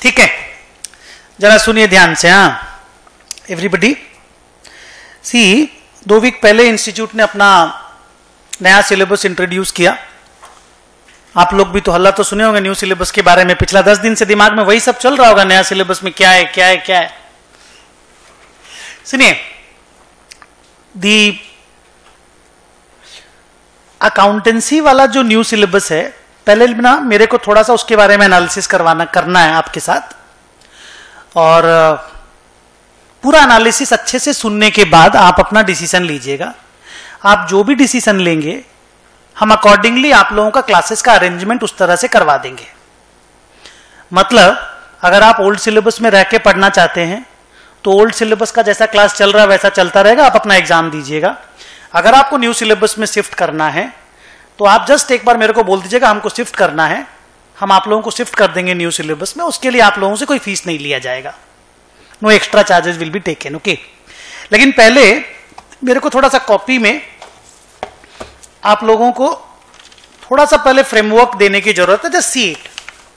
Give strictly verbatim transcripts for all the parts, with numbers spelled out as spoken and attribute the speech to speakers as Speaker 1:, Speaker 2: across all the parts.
Speaker 1: ठीक है, जरा सुनिए ध्यान से। हाँ एवरीबडी, सी दो वीक पहले इंस्टीट्यूट ने अपना नया सिलेबस इंट्रोड्यूस किया। आप लोग भी तो हल्ला तो सुने होंगे न्यू सिलेबस के बारे में। पिछला दस दिन से दिमाग में वही सब चल रहा होगा, नया सिलेबस में क्या है क्या है क्या है। सुनिए, दी अकाउंटेंसी वाला जो न्यू सिलेबस है, पहले ना मेरे को थोड़ा सा उसके बारे में एनालिसिस करवाना करना है आपके साथ, और पूरा एनालिसिस अच्छे से सुनने के बाद आप अपना डिसीजन लीजिएगा। आप जो भी डिसीजन लेंगे हम अकॉर्डिंगली आप लोगों का क्लासेस का अरेंजमेंट उस तरह से करवा देंगे। मतलब अगर आप ओल्ड सिलेबस में रह के पढ़ना चाहते हैं तो ओल्ड सिलेबस का जैसा क्लास चल रहा है वैसा चलता रहेगा, आप अपना एग्जाम दीजिएगा। अगर आपको न्यू सिलेबस में शिफ्ट करना है तो आप जस्ट एक बार मेरे को बोल दीजिएगा हमको शिफ्ट करना है, हम आप लोगों को शिफ्ट कर देंगे न्यू सिलेबस में। उसके लिए आप लोगों से कोई फीस नहीं लिया जाएगा, no extra charges will be taken, okay. लेकिन पहले मेरे को थोड़ा सा कॉपी में आप लोगों को थोड़ा सा पहले फ्रेमवर्क देने की जरूरत है। Just see it,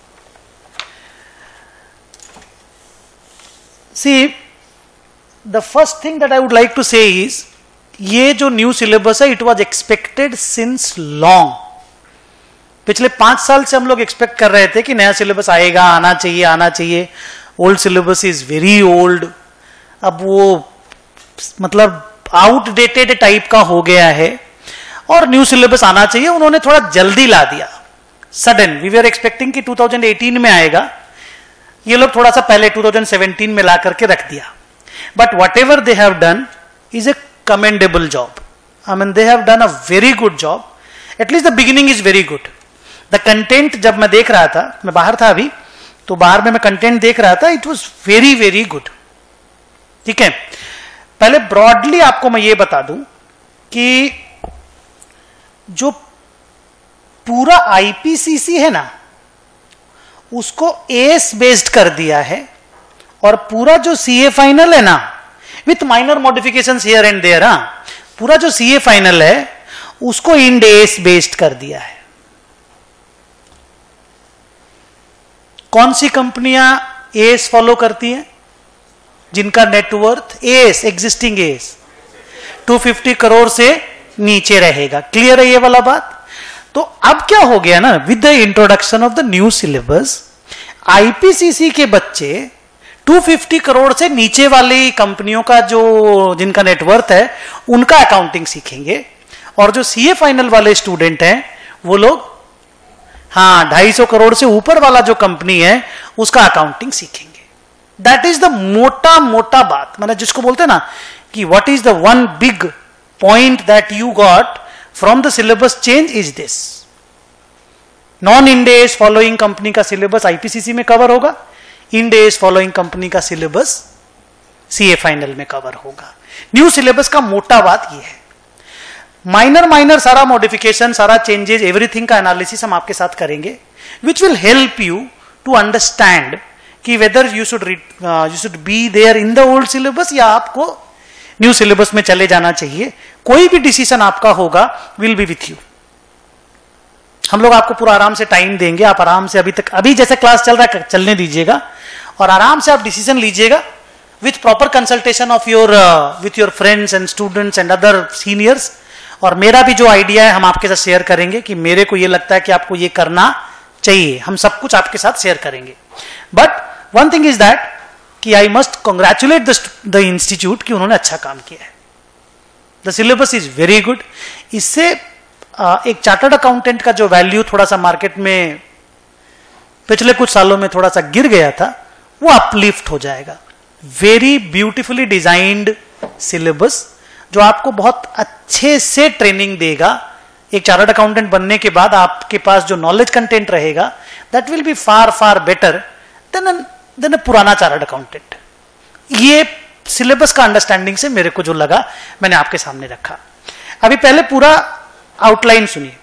Speaker 1: see the first thing that I would like to say is, ये जो न्यू सिलेबस है it was expected since long. पिछले पांच साल से हम लोग एक्सपेक्ट कर रहे थे कि नया सिलेबस आएगा, आना चाहिए आना चाहिए। Old syllabus is very old, अब वो मतलब आउटडेटेड टाइप का हो गया है और न्यू सिलेबस आना चाहिए। उन्होंने थोड़ा जल्दी ला दिया, सडन। वी वर एक्सपेक्टिंग कि टू थाउजेंड एटीन में आएगा, ये लोग थोड़ा सा पहले टू थाउजेंड सेवेंटीन में ला करके रख दिया। But whatever they have done is a commendable job. I mean they have done a very good job. At least the beginning is very good. The content जब मैं देख रहा था, मैं बाहर था अभी, तो बाहर में मैं कंटेंट देख रहा था, it was very very good. ठीक है, पहले ब्रॉडली आपको मैं ये बता दूं कि जो पूरा आईपीसीसी है ना उसको एस बेस्ड कर दिया है, और पूरा जो सीए फाइनल है ना with minor modifications here and there, हाँ पूरा जो सीए फाइनल है उसको इंड एस बेस्ड कर दिया है। कौन सी कंपनियां एस फॉलो करती हैं? जिनका नेटवर्थ एस एग्जिस्टिंग एस दो सौ पचास करोड़ से नीचे रहेगा। क्लियर है ये वाला बात? तो अब क्या हो गया ना, with the introduction of the new syllabus IPCC के बच्चे दो सौ पचास करोड़ से नीचे वाली कंपनियों का जो जिनका नेटवर्थ है उनका अकाउंटिंग सीखेंगे, और जो सीए फाइनल वाले स्टूडेंट हैं वो लोग हाँ ढाई सौ करोड़ से ऊपर वाला जो कंपनी है उसका अकाउंटिंग सीखेंगे। दैट इज द मोटा मोटा बात, मैंने जिसको बोलते हैं ना कि what is the one big point that you got from the syllabus change is this. Non Ind AS following company का सिलेबस आईपीसीसी में कवर होगा, इंडेस फॉलोइंग कंपनी का सिलेबस सीए फाइनल में कवर होगा। न्यू सिलेबस का मोटा बात यह है। माइनर माइनर सारा मॉडिफिकेशन, सारा चेंजेस, एवरीथिंग का एनालिसिस हम आपके साथ करेंगे, which will help you to understand कि whether you should you should be there in the old syllabus या आपको न्यू सिलेबस में चले जाना चाहिए। कोई भी डिसीजन आपका होगा विल बी विथ यू। हम लोग आपको पूरा आराम से टाइम देंगे, आप आराम से अभी तक अभी जैसे क्लास चल रहा है चलने दीजिएगा, और आराम से आप डिसीजन लीजिएगा with proper consultation of your with your friends and students and other seniors. और मेरा भी जो आइडिया है हम आपके साथ शेयर करेंगे कि मेरे को ये लगता है कि आपको ये करना चाहिए, हम सब कुछ आपके साथ शेयर करेंगे। But one thing is that कि I must congratulate the institute कि उन्होंने अच्छा काम किया है। The syllabus is very good. इससे एक चार्टर्ड अकाउंटेंट का जो वैल्यू थोड़ा सा मार्केट में पिछले कुछ सालों में थोड़ा सा गिर गया था वो अपलिफ्ट हो जाएगा। वेरी ब्यूटीफुली डिजाइंड सिलेबस जो आपको बहुत अच्छे से ट्रेनिंग देगा। एक चार्टर्ड अकाउंटेंट बनने के बाद आपके पास जो नॉलेज कंटेंट रहेगा that will be far far better than than a पुराना चार्टर्ड अकाउंटेंट। ये सिलेबस का अंडरस्टैंडिंग से मेरे को जो लगा मैंने आपके सामने रखा। अभी पहले पूरा आउटलाइन सुनिए।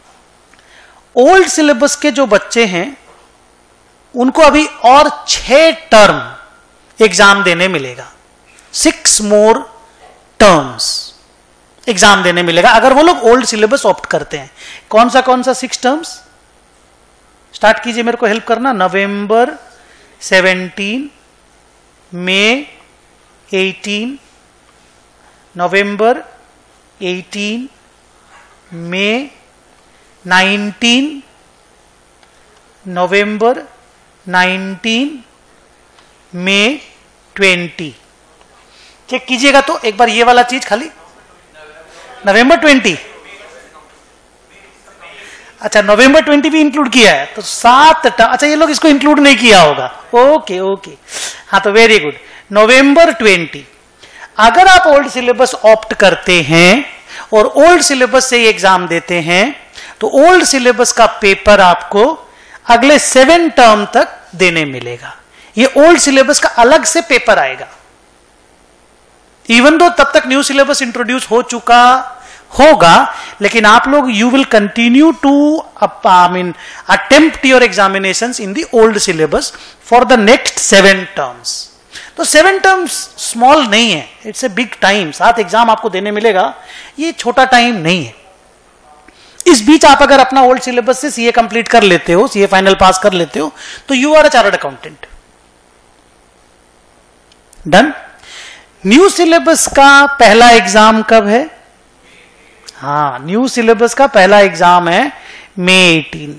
Speaker 1: ओल्ड सिलेबस के जो बच्चे हैं उनको अभी और छह टर्म एग्जाम देने मिलेगा, सिक्स मोर टर्म्स एग्जाम देने मिलेगा अगर वो लोग ओल्ड सिलेबस ऑप्ट करते हैं। कौन सा कौन सा सिक्स टर्म्स? स्टार्ट कीजिए, मेरे को हेल्प करना। November seventeen, May eighteen, November eighteen, May nineteen, November nineteen, May twenty. Check कीजिएगा तो एक बार ये वाला चीज खाली, नवंबर ट्वेंटी, अच्छा नवंबर ट्वेंटी भी इंक्लूड किया है तो सात टर्म। अच्छा ये लोग इसको इंक्लूड नहीं किया होगा, ओके ओके, हाँ तो वेरी गुड। नवंबर ट्वेंटी, अगर आप ओल्ड सिलेबस ऑप्ट करते हैं और ओल्ड सिलेबस से एग्जाम देते हैं तो ओल्ड सिलेबस का पेपर आपको अगले सेवन टर्म तक देने मिलेगा। ये ओल्ड सिलेबस का अलग से पेपर आएगा, इवन दो तब तक न्यू सिलेबस इंट्रोड्यूस हो चुका होगा, लेकिन आप लोग you will continue to I mean attempt your examinations in the old syllabus for the next seven terms. तो सेवन टर्म्स स्मॉल नहीं है, इट्स ए बिग टाइम। सात एग्जाम आपको देने मिलेगा, ये छोटा टाइम नहीं है। इस बीच आप अगर अपना ओल्ड सिलेबस से सीए कंप्लीट कर लेते हो, सीए फाइनल पास कर लेते हो, तो you are a chartered accountant. Done. New syllabus का पहला एग्जाम कब है? हाँ, न्यू सिलेबस का पहला एग्जाम है मई एटीन।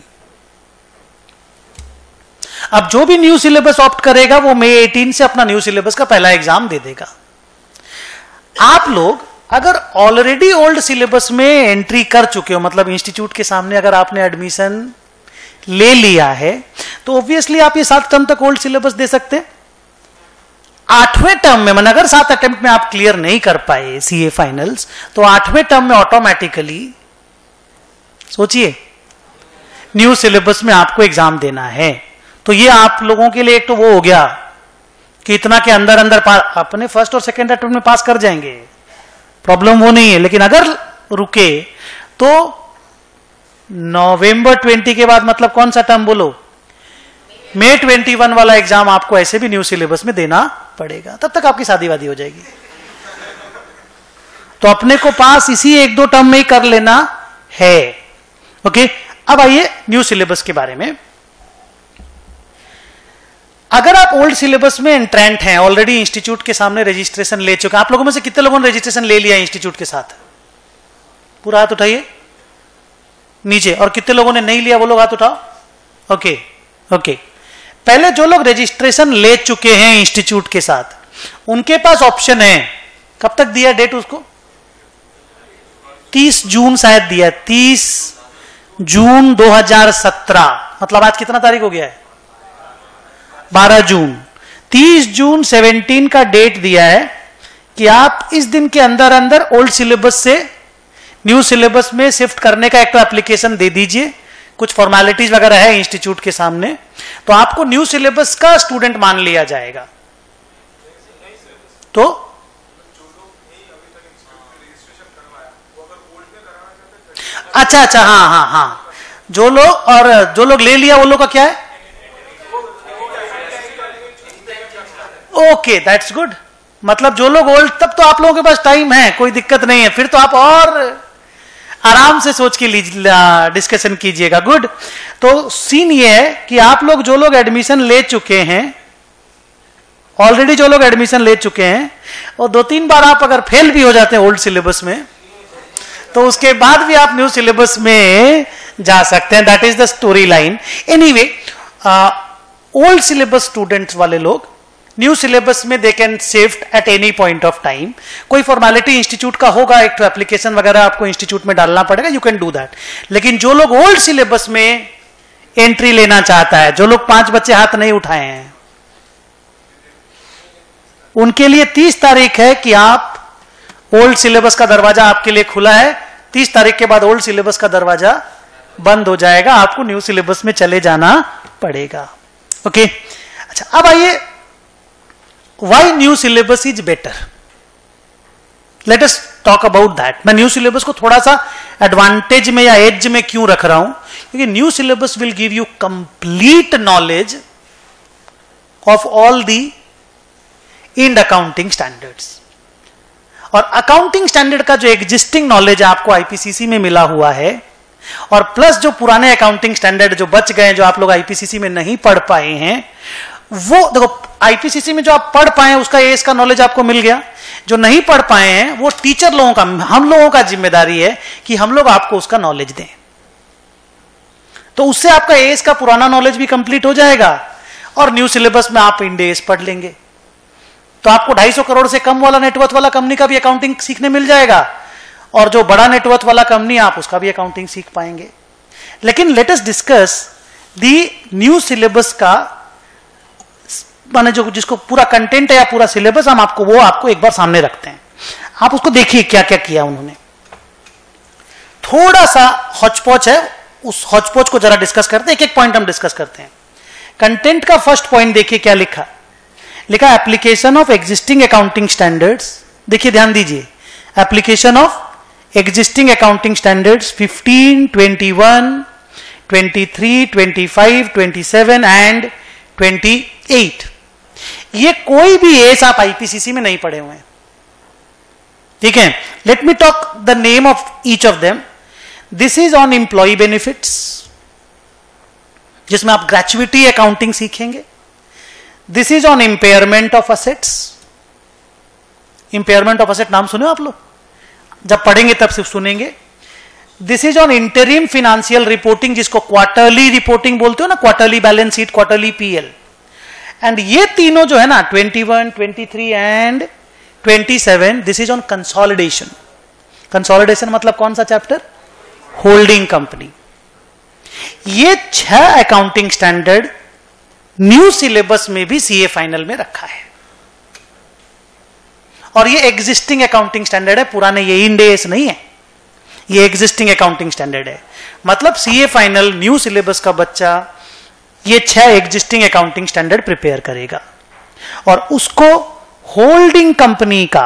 Speaker 1: अब जो भी न्यू सिलेबस ऑप्ट करेगा वो मई एटीन से अपना न्यू सिलेबस का पहला एग्जाम दे देगा। आप लोग अगर ऑलरेडी ओल्ड सिलेबस में एंट्री कर चुके हो, मतलब इंस्टीट्यूट के सामने अगर आपने एडमिशन ले लिया है, तो ऑब्वियसली आप ये सात टर्म तक ओल्ड सिलेबस दे सकते हैं। आठवें टर्म में, मतलब अगर सात अटेम्प्ट में आप क्लियर नहीं कर पाए सीए फाइनल्स, तो आठवें टर्म में ऑटोमेटिकली सोचिए न्यू सिलेबस में आपको एग्जाम देना है। तो ये आप लोगों के लिए एक तो वो हो गया कि इतना के अंदर अंदर अपने फर्स्ट और सेकेंड अटेम्प्ट में पास कर जाएंगे, प्रॉब्लम वो नहीं है। लेकिन अगर रुके तो नवंबर ट्वेंटी के बाद, मतलब कौन सा टर्म बोलो, मई ट्वेंटी वन वाला एग्जाम आपको ऐसे भी न्यू सिलेबस में देना पड़ेगा। तब तक आपकी शादी वादी हो जाएगी। तो अपने को पास इसी एक दो टर्म में ही कर लेना है। ओके, अब आइए न्यू सिलेबस के बारे में। अगर आप ओल्ड सिलेबस में एंट्रेंट हैं, ऑलरेडी इंस्टीट्यूट के सामने रजिस्ट्रेशन ले चुके हैं, आप लोगों में से कितने लोगों ने रजिस्ट्रेशन ले लिया इंस्टीट्यूट के साथ? पूरा हाथ उठाइए नीचे। और कितने लोगों ने नहीं लिया वो लोग हाथ उठाओ। ओके ओके, पहले जो लोग रजिस्ट्रेशन ले चुके हैं इंस्टीट्यूट के साथ, उनके पास ऑप्शन है, कब तक दिया डेट उसको? तीस जून शायद दिया, तीस जून दो हज़ार सत्रह। मतलब आज कितना तारीख हो गया है? बारह जून। तीस जून सत्रह का डेट दिया है कि आप इस दिन के अंदर अंदर ओल्ड सिलेबस से न्यू सिलेबस में शिफ्ट करने का एक तो एप्लीकेशन दे दीजिए। कुछ फॉर्मेलिटीज वगैरह है इंस्टीट्यूट के सामने, तो आपको न्यू सिलेबस का स्टूडेंट मान लिया जाएगा। तो अच्छा अच्छा, हाँ हाँ हाँ, जो लोग और जो लोग ले लिया वो लोग का क्या है? Okay, that's good. मतलब जो लोग ओल्ड, तब तो आप लोगों के पास टाइम है, कोई दिक्कत नहीं है। फिर तो आप और आराम से सोच के डिस्कशन कीजिएगा। गुड। तो सीन ये है कि आप लोग जो लोग एडमिशन ले चुके हैं, ऑलरेडी जो लोग एडमिशन ले चुके हैं, और दो तीन बार आप अगर फेल भी हो जाते हैं ओल्ड सिलेबस में, तो उसके बाद भी आप न्यू सिलेबस में जा सकते हैं। That is the story line. Anyway, old syllabus students वाले लोग न्यू सिलेबस में they can shift at any point of time. कोई फॉर्मेलिटी इंस्टीट्यूट का होगा, एक तो एप्लीकेशन वगैरह आपको इंस्टीट्यूट में डालना पड़ेगा, यू कैन डू दैट। लेकिन जो लोग ओल्ड सिलेबस में एंट्री लेना चाहता है, जो लोग पांच बच्चे हाथ नहीं उठाए हैं, उनके लिए तीस तारीख है कि आप ओल्ड सिलेबस का दरवाजा आपके लिए खुला है। तीस तारीख के बाद ओल्ड सिलेबस का दरवाजा बंद हो जाएगा, आपको न्यू सिलेबस में चले जाना पड़ेगा। ओके, अच्छा अब आइए, why new syllabus is better. Let us talk about that. मैं न्यू सिलेबस को थोड़ा सा एडवांटेज में या एज में क्यों रख रहा हूं, क्योंकि new syllabus will give you complete knowledge of all the Ind accounting standards. और अकाउंटिंग स्टैंडर्ड का जो एग्जिस्टिंग नॉलेज आपको आईपीसीसी में मिला हुआ है, और प्लस जो पुराने अकाउंटिंग स्टैंडर्ड जो बच गए, जो आप लोग आईपीसीसी में नहीं पढ़ पाए हैं, वो देखो आईपीसीसी में जो आप पढ़ पाए उसका एएस का नॉलेज आपको मिल गया, जो नहीं पढ़ पाए हैं वो टीचर लोगों का, हम लोगों का जिम्मेदारी है कि हम लोग आपको उसका नॉलेज दें। तो उससे आपका एएस का पुराना नॉलेज भी कंप्लीट हो जाएगा और न्यू सिलेबस में आप इंड एएस पढ़ लेंगे, तो आपको ढाई सौ करोड़ से कम वाला नेटवर्थ वाला कंपनी का भी अकाउंटिंग सीखने मिल जाएगा, और जो बड़ा नेटवर्थ वाला कंपनी आप उसका भी अकाउंटिंग सीख पाएंगे। लेकिन let us discuss the new syllabus का, माने जो जिसको पूरा कंटेंट है या पूरा सिलेबस हम आपको वो आपको एक बार सामने रखते हैं, आप उसको देखिए क्या क्या किया उन्होंने। थोड़ा सा हौच-पौच है, उस हौच-पौच को जरा डिस्कस करते हैं, एक एक पॉइंट हम डिस्कस करते हैं। कंटेंट का फर्स्ट पॉइंट देखिए क्या लिखा, लिखा application of existing accounting standards. देखिए ध्यान दीजिए, application of existing accounting standards fifteen, twenty one, twenty three, twenty five, twenty seven and twenty eight. ये कोई भी एस आप आईपीसीसी में नहीं पढ़े हुए हैं, ठीक है। Let me talk the name of each of them. This is on employ benefits, जिसमें आप ग्रेचुइटी अकाउंटिंग सीखेंगे। This is on impairment of assets. Impairment of asset नाम सुने आप लोग, जब पढ़ेंगे तब सिर्फ सुनेंगे। This is on interim financial reporting, जिसको क्वार्टरली रिपोर्टिंग बोलते हो ना, quarterly balance sheet, quarterly PL. And ये तीनों जो है ना twenty one, twenty three and twenty seven, this is on consolidation. Consolidation मतलब कौन सा चैप्टर? Holding company. ये छह अकाउंटिंग स्टैंडर्ड न्यू सिलेबस में भी सीए फाइनल में रखा है, और ये एग्जिस्टिंग अकाउंटिंग स्टैंडर्ड है, पुराने ये इंड एएस नहीं है, ये एग्जिस्टिंग अकाउंटिंग स्टैंडर्ड है। मतलब सीए फाइनल न्यू सिलेबस का बच्चा ये छह एग्जिस्टिंग अकाउंटिंग स्टैंडर्ड प्रिपेयर करेगा, और उसको होल्डिंग कंपनी का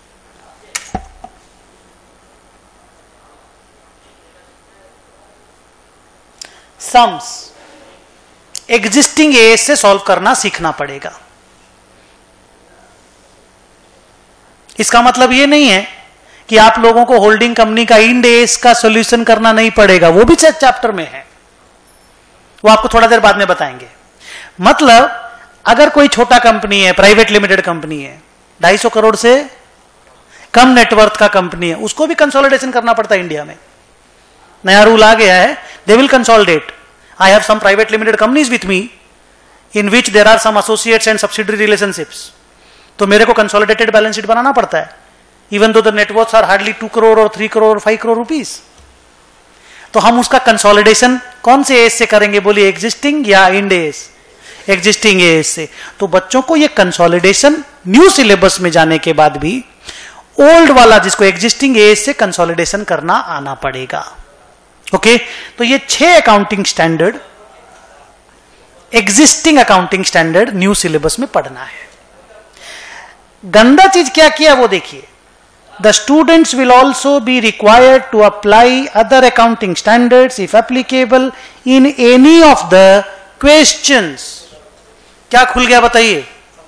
Speaker 1: सम्स एग्जिस्टिंग एएस से सॉल्व करना सीखना पड़ेगा। इसका मतलब यह नहीं है कि आप लोगों को होल्डिंग कंपनी का इंड एएस का सॉल्यूशन करना नहीं पड़ेगा, वो भी चैप्टर में है, वो आपको थोड़ा देर बाद में बताएंगे। मतलब अगर कोई छोटा कंपनी है, प्राइवेट लिमिटेड कंपनी है, ढाई सौ करोड़ से कम नेटवर्थ का कंपनी है, उसको भी कंसोलिडेशन करना पड़ता है। इंडिया में नया रूल आ गया है, they will consolidate. I have some private limited companies with me in which there are some associates and subsidiary relationships, तो मेरे को कंसोलिडेटेड बैलेंस शीट बनाना पड़ता है, even though the networth are hardly two crore और three crore और five crore rupees. तो हम उसका कंसोलिडेशन कौन से एस से करेंगे? बोलिए, एग्जिस्टिंग या इंड एस? एग्जिस्टिंग एस से। तो बच्चों को ये कंसोलिडेशन न्यू सिलेबस में जाने के बाद भी ओल्ड वाला, जिसको एग्जिस्टिंग एस से कंसोलिडेशन करना आना पड़ेगा। ओके, तो ये छह accounting standard, existing accounting standard new syllabus में पढ़ना है। गंदा चीज क्या किया वो देखिए। The students will also be required to apply other accounting standards if applicable in any of the questions. क्या खुल गया बताइए?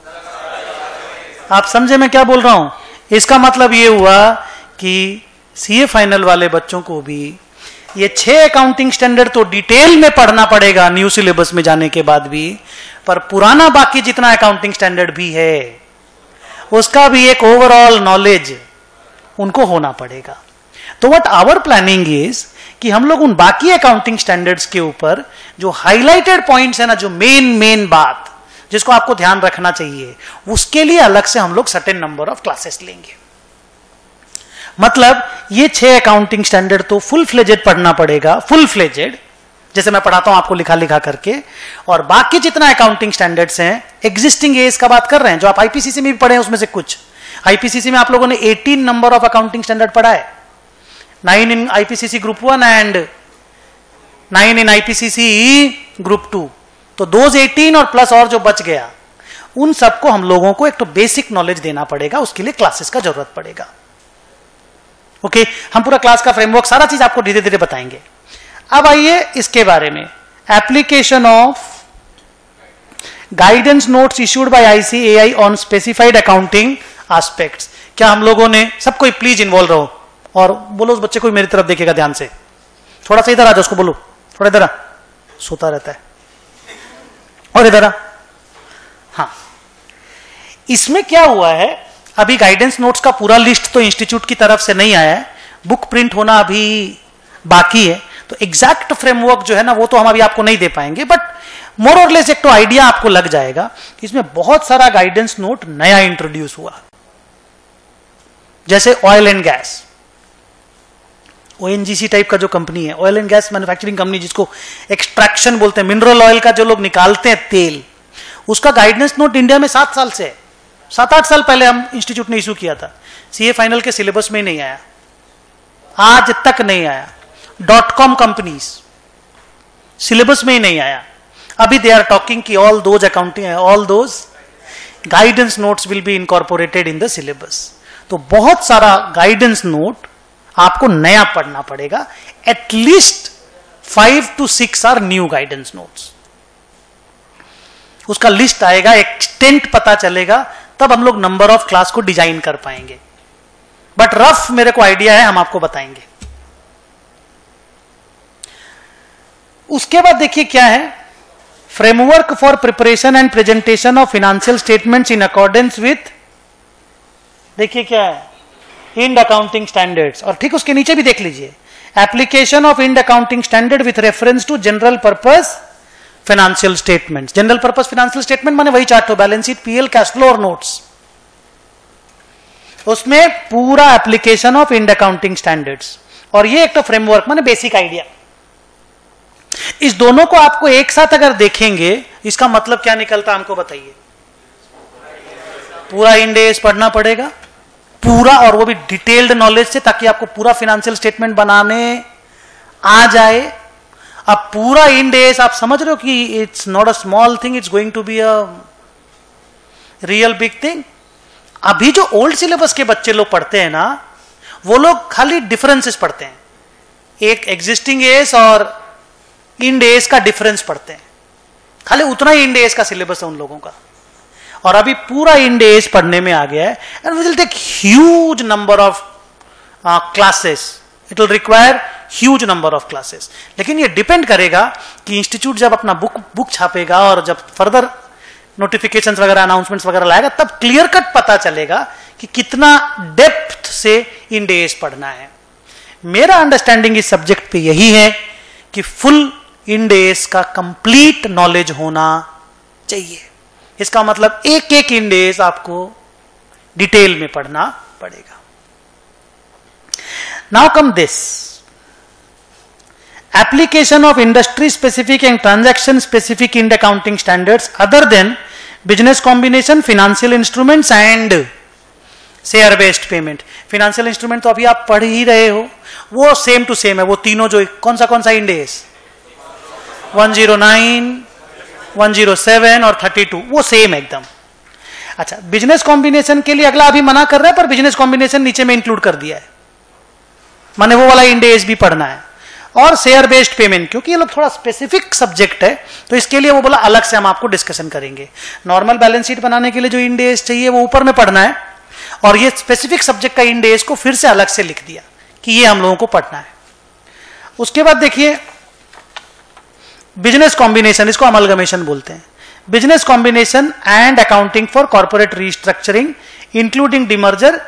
Speaker 1: आप समझे मैं क्या बोल रहा हूं? इसका मतलब ये हुआ कि सीए फाइनल वाले बच्चों को भी ये छह अकाउंटिंग स्टैंडर्ड तो डिटेल में पढ़ना पड़ेगा न्यू सिलेबस में जाने के बाद भी, पर पुराना बाकी जितना अकाउंटिंग स्टैंडर्ड भी है उसका भी एक ओवरऑल नॉलेज उनको होना पड़ेगा। तो व्हाट आवर प्लानिंग इज कि हम लोग उन बाकी अकाउंटिंग स्टैंडर्ड्स के ऊपर जो हाईलाइटेड पॉइंट्स है ना, जो मेन मेन बात जिसको आपको ध्यान रखना चाहिए, उसके लिए अलग से हम लोग सर्टेन नंबर ऑफ क्लासेस लेंगे। मतलब ये छह अकाउंटिंग स्टैंडर्ड तो फुल फ्लेजेड पढ़ना पड़ेगा, फुल फ्लेजेड जैसे मैं पढ़ाता हूं आपको लिखा लिखा करके, और बाकी जितना अकाउंटिंग स्टैंडर्ड्स हैं एग्जिस्टिंग एज का बात कर रहे हैं, जो आप आईपीसीसी में भी पढ़े हैं उसमें से कुछ। आईपीसीसी में आप लोगों ने अठारह नंबर ऑफ अकाउंटिंग स्टैंडर्ड पढ़ा है, nine in IPCC group one and nine in IPCC group two. तो दोज अठारह और प्लस और जो बच गया, उन सबको हम लोगों को एक तो बेसिक नॉलेज देना पड़ेगा, उसके लिए क्लासेस का जरूरत पड़ेगा। ओके, हम पूरा क्लास का फ्रेमवर्क सारा चीज आपको धीरे धीरे बताएंगे। अब आइए इसके बारे में, application of guidance notes issued by ICAI on specified accounting aspects. क्या हम लोगों ने, सब कोई प्लीज इन्वॉल्व रहो और बोलो उस बच्चे को मेरी तरफ देखेगा ध्यान से, थोड़ा सा इधर आ जाओ, उसको बोलो थोड़ा इधर आ, सोता रहता है, और इधर आ, हाँ, इसमें क्या हुआ है, अभी गाइडेंस नोट्स का पूरा लिस्ट तो इंस्टीट्यूट की तरफ से नहीं आया है, बुक प्रिंट होना अभी बाकी है, तो एग्जैक्ट फ्रेमवर्क जो है ना वो तो हम अभी आपको नहीं दे पाएंगे, बट मोर और लेस एक तो आइडिया आपको लग जाएगा कि इसमें बहुत सारा गाइडेंस नोट नया इंट्रोड्यूस हुआ। जैसे oil and gas, ONGC type का जो कंपनी है, oil and gas manufacturing company, जिसको एक्सट्रैक्शन बोलते हैं, मिनरल ऑयल का जो लोग निकालते हैं तेल, उसका गाइडेंस नोट इंडिया में सात साल से है। सात आठ साल पहले हम इंस्टीट्यूट ने इशू किया था, सीए फाइनल के सिलेबस में ही नहीं आया, आज तक नहीं आया। डॉट कॉम कंपनीज सिलेबस में ही नहीं आया। अभी दे आर टॉकिंग की all those accounting all those guidance notes will be incorporated in the syllabus. तो बहुत सारा गाइडेंस नोट आपको नया पढ़ना पड़ेगा। At least five to six are new guidance notes. उसका लिस्ट आएगा, एक्सटेंट पता चलेगा, तब हम लोग नंबर ऑफ क्लास को डिजाइन कर पाएंगे। बट रफ मेरे को आइडिया है, हम आपको बताएंगे। उसके बाद देखिए क्या है, framework for preparation and presentation of financial statements in accordance with, देखिए क्या है, इंड अकाउंटिंग स्टैंडर्ड्स। और ठीक उसके नीचे भी देख लीजिए, application of Ind accounting standard with reference to general purpose financial statements. General purpose financial statement माने वही चार्ट हो, balance sheet, PL, cash flow और नोट्स। उसमें पूरा application of Ind accounting standards, और ये एक तो फ्रेमवर्क माने बेसिक आइडिया। इस दोनों को आपको एक साथ अगर देखेंगे, इसका मतलब क्या निकलता हमको बताइए। पूरा इंड एस पढ़ना पड़ेगा पूरा, और वो भी डिटेल्ड नॉलेज से, ताकि आपको पूरा फाइनेंशियल स्टेटमेंट बनाने आ जाए। अब पूरा इंड एस आप समझ रहे हो कि it's not a small thing, it's going to be a real big thing. अभी जो ओल्ड सिलेबस के बच्चे लोग पढ़ते हैं ना, वो लोग खाली डिफरेंसेस पढ़ते हैं, एक एग्जिस्टिंग एस और इंड एस का डिफरेंस पढ़ते हैं, खाली उतना ही इंड एस का सिलेबस है उन लोगों का। और अभी पूरा इंड एस पढ़ने में आ गया है, and we will take huge number of classes, it will require huge number of classes. लेकिन ये डिपेंड करेगा कि इंस्टीट्यूट जब अपना बुक बुक छापेगा और जब फर्दर नोटिफिकेशंस वगैरह, अनाउंसमेंट्स वगैरह लाएगा, तब क्लियर कट पता चलेगा कि कितना डेप्थ से इंड एस पढ़ना है। मेरा अंडरस्टैंडिंग इस सब्जेक्ट पे यही है कि फुल इंड एस का कंप्लीट नॉलेज होना चाहिए। इसका मतलब एक एक इंड एस आपको डिटेल में पढ़ना पड़ेगा। Now come this, application of industry specific and transaction specific in accounting standards other than business combination, financial instruments and share based payment। financial instrument तो अभी आप पढ़ ही रहे हो, वो सेम टू सेम है, वो तीनों जो कौन सा कौन सा Ind AS one zero nine, one zero seven और थर्टी टू, वो सेम एकदम। अच्छा, बिजनेस कॉम्बिनेशन के लिए अगला अभी मना कर रहा है, पर बिजनेस कॉम्बिनेशन नीचे में इंक्लूड कर दिया है, माने वो वाला इंड एस भी पढ़ना है। और शेयर बेस्ड पेमेंट, क्योंकि ये लोग थोड़ा स्पेसिफिक सब्जेक्ट है, तो इसके लिए वो बोला अलग से हम आपको डिस्कशन करेंगे। नॉर्मल बैलेंस शीट बनाने के लिए जो इंड एस चाहिए वो ऊपर में पढ़ना है, और ये स्पेसिफिक सब्जेक्ट का इंड एस को फिर से अलग से लिख दिया कि ये हम लोगों को पढ़ना है। उसके बाद देखिए बिजनेस कॉम्बिनेशन, इसको अमलगमेशन बोलते हैं। Business combination and accounting for corporate restructuring including demerger,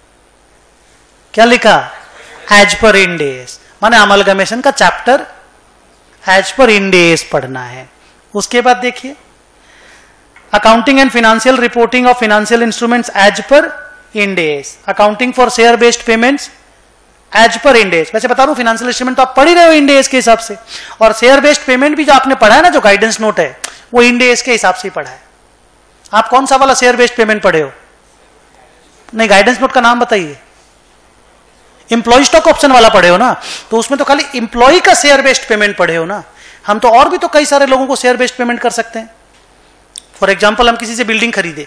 Speaker 1: क्या लिखा, एज पर इंड एस, माने अमलगमेशन का chapter as per Ind AS पढ़ना है। उसके बाद देखिए accounting and financial reporting of financial instruments as per Ind AS, accounting for share based payments as per Ind AS. वैसे बता रहा हूं, फाइनेंशियल इंस्ट्रूमेंट तो आप पढ़ ही रहे हो इंड एस के हिसाब से, और शेयर बेस्ड पेमेंट भी जो आपने पढ़ा है ना, जो गाइडेंस नोट है, वो इंड एस के हिसाब से ही पढ़ा है। आप कौन सा वाला शेयर बेस्ड पेमेंट पढ़े हो? नहीं, गाइडेंस नोट का नाम बताइए। इंप्लॉय स्टॉक ऑप्शन वाला पढ़े हो ना, तो उसमें तो खाली इंप्लॉय का शेयर बेस्ड पेमेंट पढ़े हो ना। हम तो और भी तो कई सारे लोगों को शेयर बेस्ड पेमेंट कर सकते हैं। फॉर एग्जाम्पल, हम किसी से बिल्डिंग खरीदे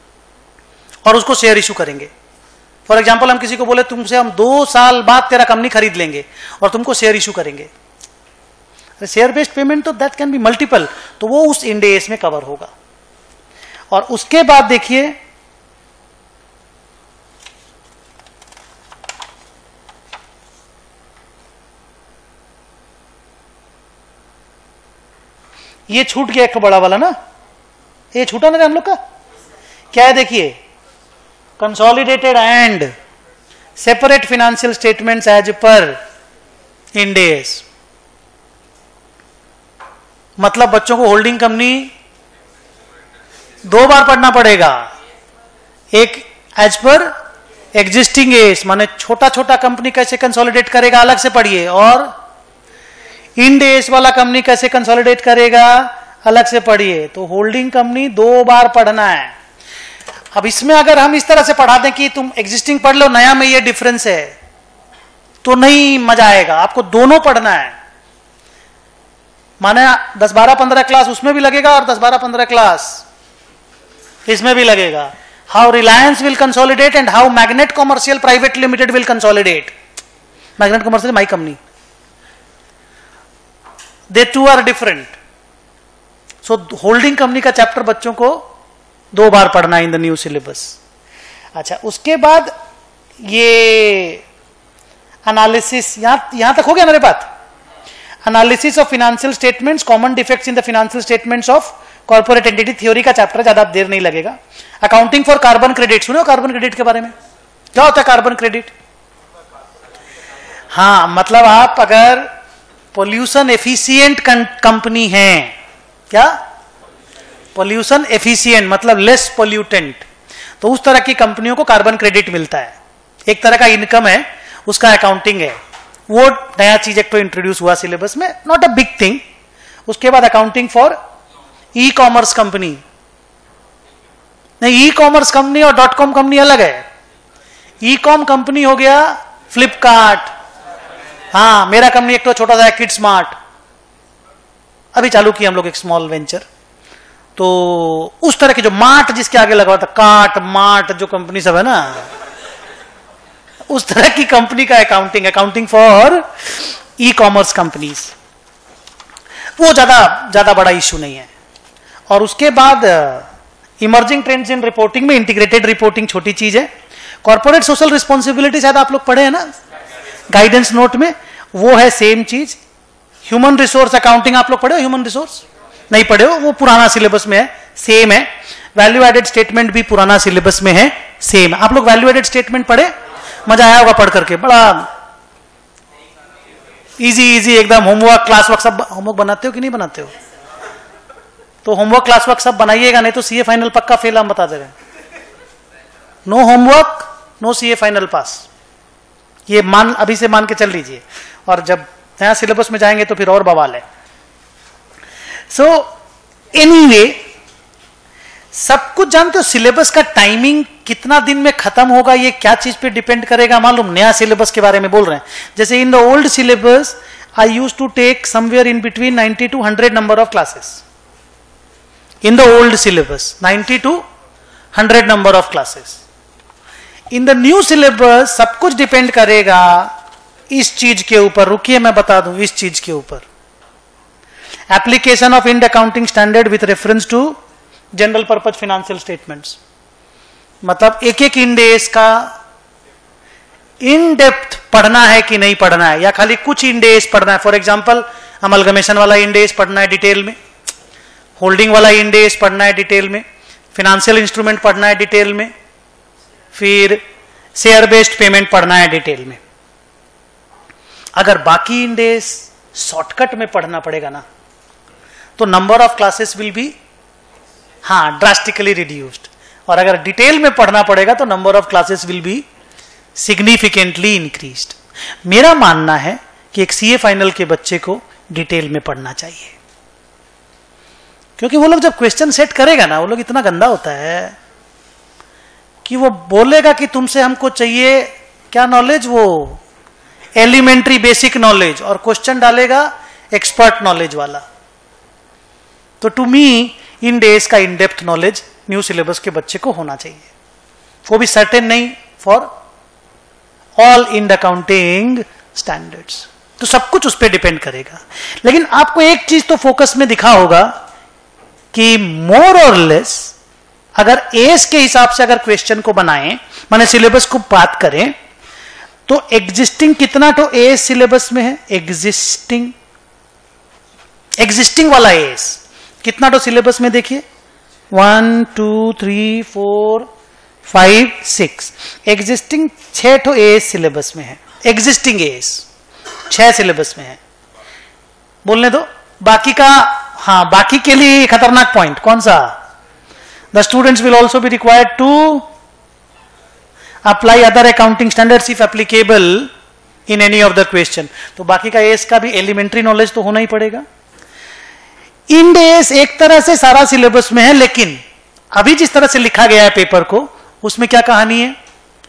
Speaker 1: और उसको शेयर इशू करेंगे। फॉर एग्जाम्पल, हम किसी को बोले तुमसे हम दो साल बाद तेरा कंपनी खरीद लेंगे और तुमको शेयर इशू करेंगे। शेयर बेस्ड पेमेंट तो दैट कैन बी मल्टीपल, तो वो उस इंड एस में कवर होगा। और उसके बाद देखिए ये छूट गया एक बड़ा वाला ना, ये छूटा ना हम लोग का क्या है, देखिए consolidated and separate financial statements as per Ind AS. मतलब बच्चों को होल्डिंग कंपनी दो बार पढ़ना पड़ेगा, एक एज पर एग्जिस्टिंग एस माने छोटा छोटा कंपनी कैसे कंसोलिडेट करेगा अलग से पढ़िए, और इंड एस वाला कंपनी कैसे कंसोलिडेट करेगा अलग से पढ़िए। तो होल्डिंग कंपनी दो बार पढ़ना है। अब इसमें अगर हम इस तरह से पढ़ा दें कि तुम एग्जिस्टिंग पढ़ लो, नया में ये डिफरेंस है, तो नहीं मजा आएगा। आपको दोनों पढ़ना है। माने दस बारह पंद्रह क्लास उसमें भी लगेगा और दस बारह पंद्रह क्लास इसमें भी लगेगा। How Reliance will consolidate and how Magnet Commercial private limited will consolidate. Magnet Commercial my company, they two are different. So holding company का चैप्टर बच्चों को दो बार पढ़ना इन द न्यू सिलेबस। अच्छा, उसके बाद ये एनालिसिस, यहां यहां तक हो गया मेरे बात। Analysis of financial statements, common defects in the financial statements of corporate entity, theory का चैप्टर, ज्यादा देर नहीं लगेगा। अकाउंटिंग फॉर कार्बन क्रेडिट, सुनो कार्बन क्रेडिट के बारे में, क्या होता है कार्बन क्रेडिट? हाँ, मतलब आप अगर पोल्यूशन एफिशिएंट कंपनी है, क्या पोल्यूशन एफिशिएंट मतलब लेस पोल्यूटेंट, तो उस तरह की कंपनियों को कार्बन क्रेडिट मिलता है। एक तरह का इनकम है, उसका अकाउंटिंग है। वो नया चीज एक तो इंट्रोड्यूस हुआ सिलेबस में, नॉट अ बिग थिंग। उसके बाद accounting for e commerce company, नहीं ई कॉमर्स कंपनी और डॉट कॉम कंपनी अलग है। ई कॉम कंपनी हो गया फ्लिपकार्ट, हाँ मेरा कंपनी एक तो छोटा सा किड स्मार्ट, अभी चालू किया हम लोग एक स्मॉल वेंचर। तो उस तरह की जो मार्ट जिसके आगे लगा हुआ था, काट मार्ट जो कंपनी सब है ना, उस तरह की कंपनी का accounting, accounting for e commerce companies, वो ज्यादा ज्यादा बड़ा इश्यू नहीं है। और उसके बाद इमर्जिंग ट्रेंड्स इन रिपोर्टिंग में इंटीग्रेटेड रिपोर्टिंग छोटी चीज है। कॉर्पोरेट सोशल रिस्पॉन्सिबिलिटी शायद आप लोग पढ़े हैं ना गाइडेंस नोट में, वो है सेम चीज। ह्यूमन रिसोर्स अकाउंटिंग आप लोग पढ़े हो? ह्यूमन रिसोर्स नहीं पढ़े हो, वो पुराना सिलेबस में है, सेम है। वैल्यू एडेड स्टेटमेंट भी पुराना सिलेबस में है, सेम। आप लोग वैल्यू एडेड स्टेटमेंट पढ़े? मजा आया होगा पढ़ करके, बड़ा इजी इजी एकदम। होमवर्क क्लास वर्क सब होमवर्क बनाते हो कि नहीं बनाते हो? तो होमवर्क क्लास वर्क सब बनाइएगा, नहीं तो सीए फाइनल पक्का फेल हम बता दे रहे हैं। No homework no CA final pass, ये मान अभी से मान के चल लीजिए, और जब नया सिलेबस में जाएंगे तो फिर और बवाल है। सो एनीवे, सब कुछ जानते हो। सिलेबस का टाइमिंग कितना दिन में खत्म होगा, ये क्या चीज पे डिपेंड करेगा मालूम? नया सिलेबस के बारे में बोल रहे हैं। जैसे in the old syllabus I use to take somewhere in between ninety to hundred number of classes. In the old syllabus ninety to hundred number of classes. In the new syllabus सब कुछ depend करेगा इस चीज के ऊपर। रुकिए मैं बता दूं, इस चीज के ऊपर। Application of Ind accounting standard with reference to general purpose financial statements, मतलब एक एक इंड एस का इन डेप्थ पढ़ना है कि नहीं पढ़ना है, या खाली कुछ इंड एस पढ़ना है। फॉर एग्जांपल अमलगमेशन वाला इंड एस पढ़ना है डिटेल में, होल्डिंग वाला इंड एस पढ़ना है डिटेल में, फाइनेंशियल इंस्ट्रूमेंट पढ़ना है डिटेल में, फिर शेयर बेस्ड पेमेंट पढ़ना है डिटेल में। अगर बाकी इंड एस शॉर्टकट में पढ़ना पड़ेगा ना, तो number of classes will be हाँ ड्रास्टिकली रिड्यूस्ड, और अगर डिटेल में पढ़ना पड़ेगा तो number of classes will be significantly increased. मेरा मानना है कि एक सीए फाइनल के बच्चे को डिटेल में पढ़ना चाहिए, क्योंकि वो लोग जब क्वेश्चन सेट करेगा ना, वो लोग इतना गंदा होता है कि वो बोलेगा कि तुमसे हमको चाहिए क्या नॉलेज, वो एलिमेंट्री बेसिक नॉलेज, और क्वेश्चन डालेगा एक्सपर्ट नॉलेज वाला। तो टू मी इन डेज का in depth knowledge new syllabus के बच्चे को होना चाहिए, वो भी सर्टेन नहीं for all Ind accounting standards. तो सब कुछ उस पर डिपेंड करेगा। लेकिन आपको एक चीज तो फोकस में दिखा होगा कि मोर और लेस अगर एस के हिसाब से अगर क्वेश्चन को बनाएं, माने सिलेबस को बात करें, तो एग्जिस्टिंग कितना तो एस सिलेबस में है, एग्जिस्टिंग एग्जिस्टिंग वाला एस कितना तो सिलेबस में देखिए one two three four five six existing छह ठो एएस सिलेबस में है। एग्जिस्टिंग एएस छह सिलेबस में है, बोलने दो। बाकी का, हाँ बाकी के लिए खतरनाक पॉइंट कौन सा? The students will also be required to apply other accounting standards if applicable in any of the question. तो बाकी का एएस का भी एलिमेंट्री नॉलेज तो होना ही पड़ेगा। इंड एएस एक तरह से सारा सिलेबस में है, लेकिन अभी जिस तरह से लिखा गया है पेपर को, उसमें क्या कहानी है?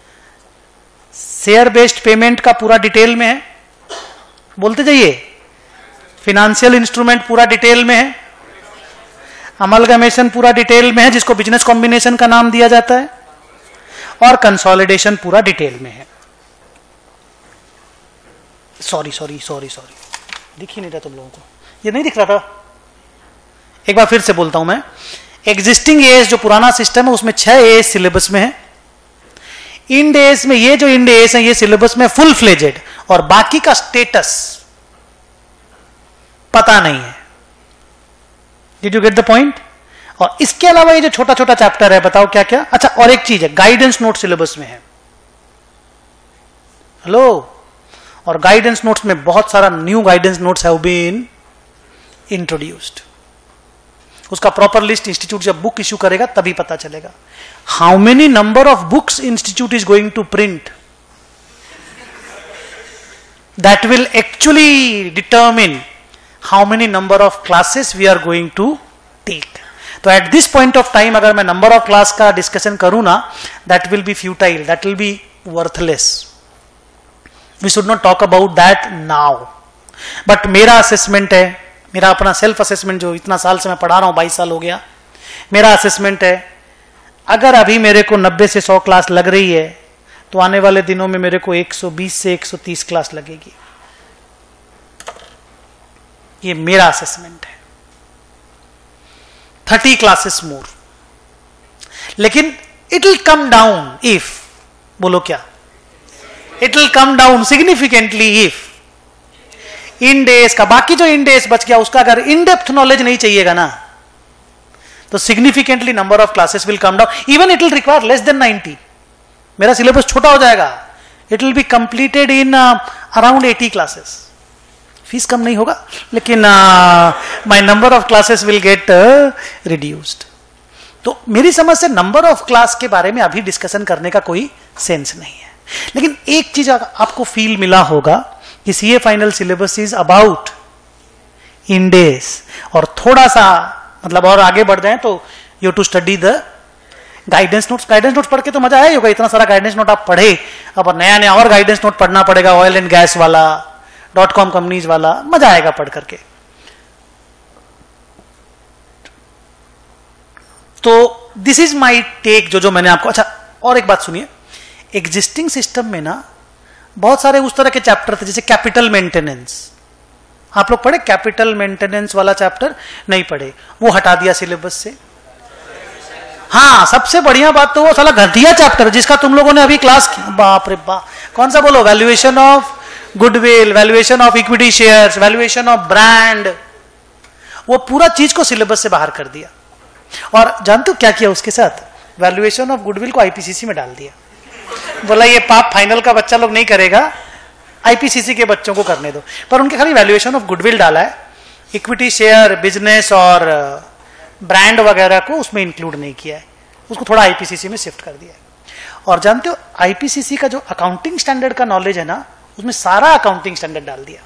Speaker 1: शेयर बेस्ड पेमेंट का पूरा डिटेल में है, बोलते जाइए। फिनेंशियल इंस्ट्रूमेंट पूरा डिटेल में है, अमलगमेशन पूरा डिटेल में है जिसको बिजनेस कॉम्बिनेशन का नाम दिया जाता है, और कंसोलिडेशन पूरा डिटेल में है। सॉरी सॉरी सॉरी सॉरी दिख ही नहीं रहा तुम लोगों को, ये नहीं दिख रहा था। एक बार फिर से बोलता हूं मैं। एग्जिस्टिंग एएस जो पुराना सिस्टम है उसमें छह एएस सिलेबस में है। इंड एएस में ये जो इंड एएस है ये सिलेबस में फुल फ्लेजेड, और बाकी का स्टेटस पता नहीं है। Did you get the point? और इसके अलावा ये जो छोटा छोटा चैप्टर है, बताओ क्या क्या। अच्छा, और एक चीज है, गाइडेंस नोट सिलेबस में है। हेलो, और गाइडेंस नोट्स में बहुत सारा new guidance notes have been introduced. उसका प्रॉपर लिस्ट इंस्टीट्यूट जब बुक इश्यू करेगा तभी पता चलेगा। How many number of books institute is going to print, that will actually determine how many number of classes we are going to take. तो at this point of time अगर मैं number of class का discussion करूं ना, that will be futile, that will be worthless. We should not talk about that now. But मेरा assessment है, मेरा अपना सेल्फ असेसमेंट जो इतना साल से मैं पढ़ा रहा हूं, बाईस साल हो गया, मेरा असेसमेंट है अगर अभी मेरे को नब्बे से सौ क्लास लग रही है तो आने वाले दिनों में मेरे को एक सौ बीस से एक सौ तीस क्लास लगेगी। ये मेरा असेसमेंट है। थर्टी क्लासेस मोर, लेकिन it will come down if, बोलो क्या? It will come down significantly if Ind AS का, बाकी जो इन डेज बच गया उसका अगर इन डेप्थ नॉलेज नहीं चाहिएगा ना, तो significantly number of classes will come down. Even it will require less than ninety. मेरा सिलेबस छोटा हो जाएगा। It will be completed in around eighty classes. Fees कम नहीं होगा, लेकिन my number of classes will get reduced. तो मेरी समझ से नंबर ऑफ क्लास के बारे में अभी डिस्कशन करने का कोई सेंस नहीं है। लेकिन एक चीज आपको फील मिला होगा कि CA final syllabus is about Ind AS, और थोड़ा सा मतलब और आगे बढ़ जाए तो you to study the guidance notes. Guidance notes पढ़ के तो मजा आया होगा, इतना सारा गाइडेंस नोट आप पढ़े, अब नया नया और गाइडेंस नोट पढ़ना पड़ेगा, ऑयल एंड गैस वाला, डॉट कॉम कंपनीज वाला, मजा आएगा पढ़ करके। तो दिस इज माई टेक, जो जो मैंने आपको। अच्छा, और एक बात सुनिए, एग्जिस्टिंग सिस्टम में ना बहुत सारे उस तरह के चैप्टर थे जैसे कैपिटल मेंटेनेंस। आप लोग पढ़े कैपिटल मेंटेनेंस वाला चैप्टर? नहीं पढ़े, वो हटा दिया सिलेबस से। हाँ, सबसे बढ़िया बात तो वो साला घटिया चैप्टर जिसका तुम लोगों ने अभी क्लास की, बाप रे बाप, कौन सा बोलो? Valuation of goodwill, valuation of equity shares, valuation of brand, वो पूरा चीज को सिलेबस से बाहर कर दिया। और जानते हो क्या किया उसके साथ? वैल्यूएशन ऑफ गुडविल को आईपीसीसी में डाल दिया। बोला ये पाप फाइनल का बच्चा लोग नहीं करेगा, आईपीसीसी के बच्चों को करने दो। पर उनके खाली वैल्यूएशन ऑफ गुडविल डाला है, इक्विटी शेयर, बिजनेस और ब्रांड वगैरह को उसमें इंक्लूड नहीं किया है, उसको थोड़ा आईपीसीसी में शिफ्ट कर दिया है। और जानते हो आईपीसीसी का जो अकाउंटिंग स्टैंडर्ड का नॉलेज है ना, उसमें सारा अकाउंटिंग स्टैंडर्ड डाल दिया।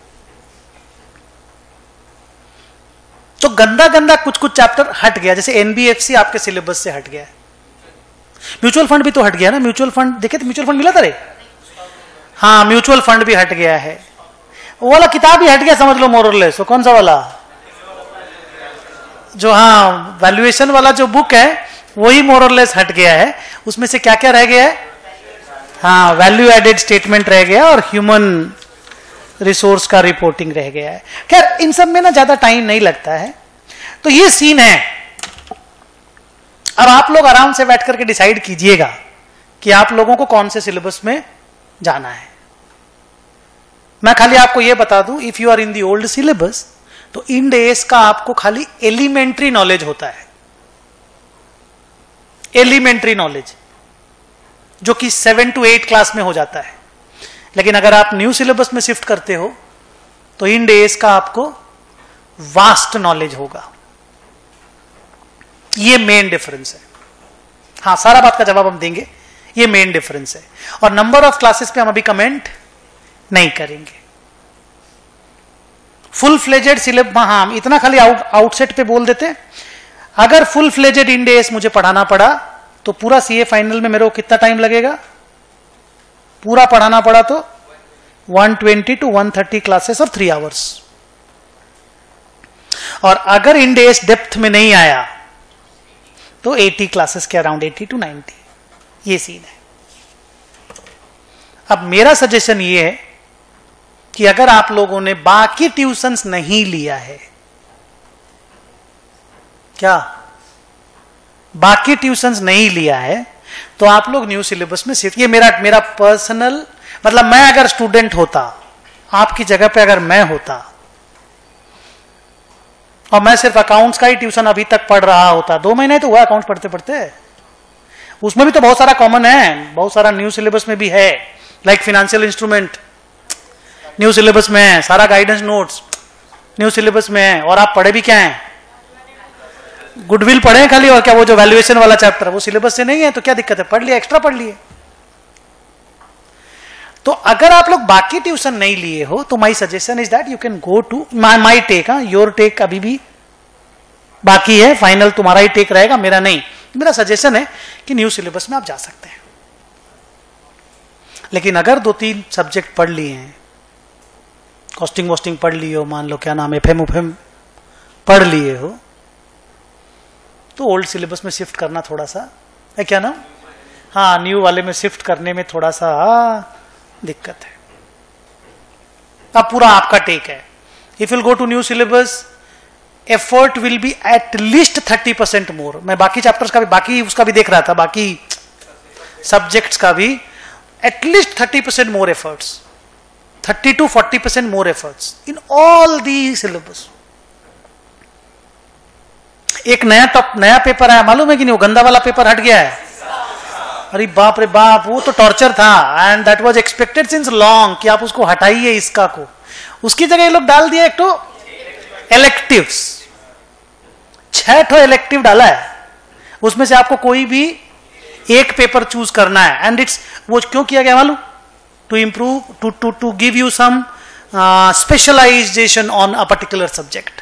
Speaker 1: तो गंदा गंदा कुछ कुछ चैप्टर हट गया, जैसे एनबीएफसी आपके सिलेबस से हट गया है। म्यूचुअल फंड भी तो हट गया ना, म्यूचुअल फंड देखे तो म्यूचुअल फंड मिला था रे? हाँ, म्यूचुअल फंड भी हट गया है। वो वाला किताब ही हट गया समझ लो, मोर और लेस। कौन सा वाला? जो हाँ वैल्यूएशन वाला जो बुक है वही मोर और लेस हट गया है। उसमें से क्या क्या रह गया है? हाँ, वैल्यू एडेड स्टेटमेंट रह गया और ह्यूमन रिसोर्स का रिपोर्टिंग रह गया है। खैर इन सब में ना ज्यादा टाइम नहीं लगता है। तो ये सीन है। अब आप लोग आराम से बैठ करके डिसाइड कीजिएगा कि आप लोगों को कौन से सिलेबस में जाना है। मैं खाली आपको यह बता दूं, if you are in the old syllabus तो इन डेज का आपको खाली एलिमेंट्री नॉलेज होता है। एलिमेंट्री नॉलेज, जो कि सेवन टू एट क्लास में हो जाता है। लेकिन अगर आप न्यू सिलेबस में शिफ्ट करते हो तो इन डेज का आपको वास्ट नॉलेज होगा। ये मेन डिफरेंस है। हाँ, सारा बात का जवाब हम देंगे, ये मेन डिफरेंस है। और नंबर ऑफ क्लासेस पे हम अभी कमेंट नहीं करेंगे। फुल फ्लेजेड सिलेबस, हाँ इतना खाली आउट आउटसेट पे बोल देते हैं, अगर फुल फ्लेजेड इन डेज मुझे पढ़ाना पड़ा तो पूरा सीए फाइनल में मेरे को कितना टाइम लगेगा? पूरा पढ़ाना पड़ा तो one twenty to one thirty classes of three hours. और अगर इन डेज डेप्थ में नहीं आया तो एटी क्लासेस के अराउंड, एटी टू नाइंटी, ये सीन है। अब मेरा सजेशन ये है कि अगर आप लोगों ने बाकी ट्यूशंस नहीं लिया है, क्या बाकी ट्यूशंस नहीं लिया है, तो आप लोग न्यू सिलेबस में सिर्फ, ये मेरा मेरा पर्सनल मतलब, मैं अगर स्टूडेंट होता, आपकी जगह पे अगर मैं होता और मैं सिर्फ अकाउंट्स का ही ट्यूशन अभी तक पढ़ रहा होता, दो महीने तो हुआ अकाउंट्स पढ़ते पढ़ते, उसमें भी तो बहुत सारा कॉमन है, बहुत सारा न्यू सिलेबस में भी है, like financial instrument new syllabus में है, सारा गाइडेंस नोट्स न्यू सिलेबस में है, और आप पढ़े भी क्या हैं? गुडविल पढ़े हैं खाली, और क्या वो जो वैल्यूएशन वाला चैप्टर वो सिलेबस से नहीं है, तो क्या दिक्कत है? पढ़ लिया, एक्स्ट्रा पढ़ लिए। तो अगर आप लोग बाकी ट्यूशन नहीं लिए हो तो my suggestion is that you can go to my my take, your take अभी भी बाकी है, फाइनल तुम्हारा ही टेक रहेगा, मेरा नहीं। मेरा सजेशन है कि न्यू सिलेबस में आप जा सकते हैं। लेकिन अगर दो तीन सब्जेक्ट पढ़ लिए हैं, कॉस्टिंग वॉस्टिंग पढ़ लिए हो, मान लो क्या नाम है, एफएम उफएम पढ़ लिए हो, तो ओल्ड सिलेबस में शिफ्ट करना थोड़ा सा है, क्या नाम, हाँ न्यू वाले में शिफ्ट करने में थोड़ा सा दिक्कत है। अब पूरा आपका टेक है। If will go to new syllabus, effort will be at least thirty percent more. मैं बाकी चैप्टर्स का भी, बाकी उसका भी देख रहा था, बाकी सब्जेक्ट्स का भी at least thirty percent more efforts, thirty to forty percent more efforts in all the syllabus. एक नया टॉप नया पेपर आया, मालूम है कि नहीं? वो गंदा वाला पेपर हट गया है। अरे बाप रे बाप, वो तो टॉर्चर था, and that was expected since long कि आप उसको हटाइए इसका को। उसकी जगह ये लोग डाल दिया एक तो इलेक्टिव्स, छह ठो इलेक्टिव डाला है, उसमें से आपको कोई भी एक पेपर चूज करना है। एंड इट्स, वो क्यों किया गया मालूम? To improve, to to to give you some specialisation on a particular subject.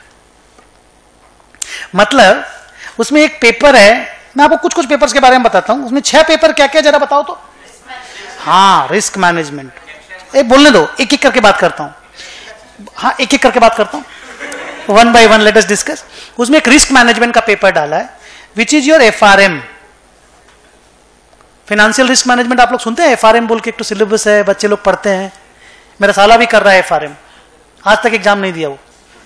Speaker 1: मतलब उसमें एक पेपर है, मैं आपको कुछ कुछ पेपर्स के बारे में बताता हूं, उसमें छह पेपर क्या क्या जरा बताओ तो। हाँ, रिस्क मैनेजमेंट, एक बोलने दो, एक एक करके बात करता हूं। हाँ, एक एक करके बात करता हूं, one by one let us discuss. उसमें एक रिस्क मैनेजमेंट का पेपर डाला है, which is your FRM, financial risk management. आप लोग सुनते हैं एफआरएम बोल के, एक तो सिलेबस है, बच्चे लोग पढ़ते हैं, मेरा साला भी कर रहा है एफआरएम, आज तक एग्जाम नहीं दिया वो।